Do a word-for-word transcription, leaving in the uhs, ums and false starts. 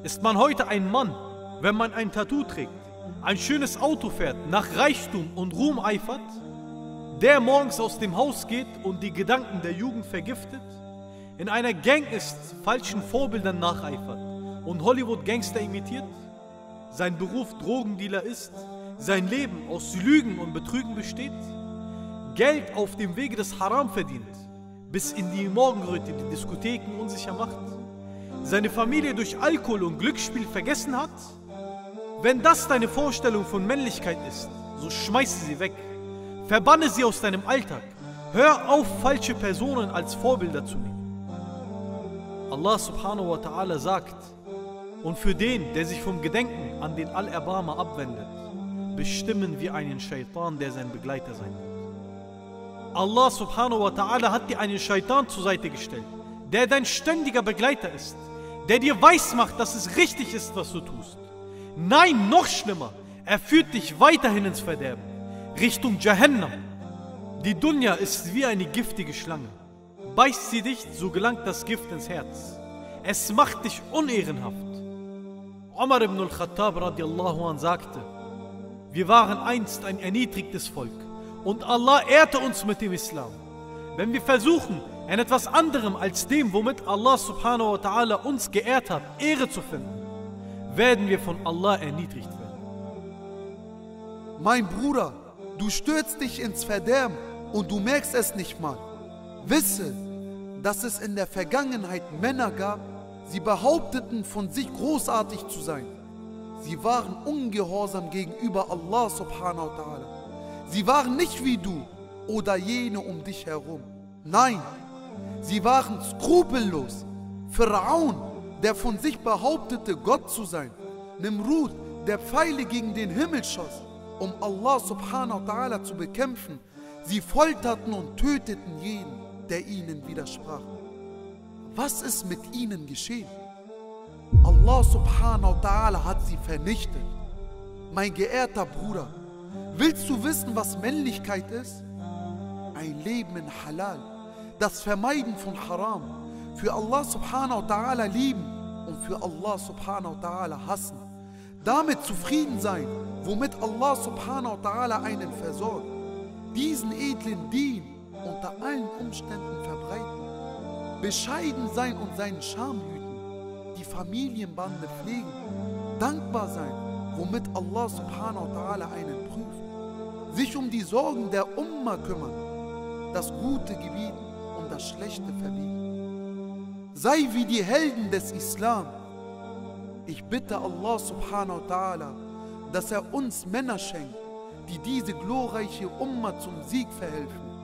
Ist man heute ein Mann, wenn man ein Tattoo trägt, ein schönes Auto fährt, nach Reichtum und Ruhm eifert, der morgens aus dem Haus geht und die Gedanken der Jugend vergiftet, in einer Gang ist, falschen Vorbildern nacheifert und Hollywood-Gangster imitiert, sein Beruf Drogendealer ist, sein Leben aus Lügen und Betrügen besteht, Geld auf dem Wege des Haram verdient, bis in die Morgenröte die Diskotheken unsicher macht, seine Familie durch Alkohol und Glücksspiel vergessen hat? Wenn das deine Vorstellung von Männlichkeit ist, so schmeiße sie weg, verbanne sie aus deinem Alltag, hör auf, falsche Personen als Vorbilder zu nehmen. Allah subhanahu wa ta'ala sagt, und für den, der sich vom Gedenken an den Allerbarmer abwendet, bestimmen wir einen Shaitan, der sein Begleiter sein wird. Allah subhanahu wa ta'ala hat dir einen Shaitan zur Seite gestellt, der dein ständiger Begleiter ist, der dir weismacht, dass es richtig ist, was du tust. Nein, noch schlimmer, er führt dich weiterhin ins Verderben, Richtung Jahannam. Die Dunya ist wie eine giftige Schlange. Beißt sie dich, so gelangt das Gift ins Herz. Es macht dich unehrenhaft. Umar ibn al-Khattab radiallahu anh sagte, wir waren einst ein erniedrigtes Volk und Allah ehrte uns mit dem Islam. Wenn wir versuchen, in etwas anderem als dem, womit Allah subhanahu wa ta'ala uns geehrt hat, Ehre zu finden, werden wir von Allah erniedrigt werden. Mein Bruder, du stürzt dich ins Verderben und du merkst es nicht mal. Wisse, dass es in der Vergangenheit Männer gab, sie behaupteten von sich großartig zu sein. Sie waren ungehorsam gegenüber Allah subhanahu wa ta'ala. Sie waren nicht wie du oder jene um dich herum. Nein, sie waren skrupellos. Pharaon, der von sich behauptete, Gott zu sein. Nimrud, der Pfeile gegen den Himmel schoss, um Allah subhanahu wa ta'ala zu bekämpfen. Sie folterten und töteten jeden, der ihnen widersprach. Was ist mit ihnen geschehen? Allah subhanahu wa ta'ala hat sie vernichtet. Mein geehrter Bruder, willst du wissen, was Männlichkeit ist? Ein Leben in Halal, das Vermeiden von Haram, für Allah subhanahu wa ta'ala lieben und für Allah subhanahu wa ta'ala hassen. Damit zufrieden sein, womit Allah subhanahu wa ta'ala einen versorgt. Diesen edlen Dien unter allen Umständen verbreiten. Bescheiden sein und seinen Charme hüten. Die Familienbande pflegen. Dankbar sein, womit Allah subhanahu wa ta'ala einen prüft. Sich um die Sorgen der Umma kümmern. Das Gute gebieten und das Schlechte verbieten. Sei wie die Helden des Islam. Ich bitte Allah subhanahu wa ta'ala, dass er uns Männer schenkt, die diese glorreiche Umma zum Sieg verhelfen.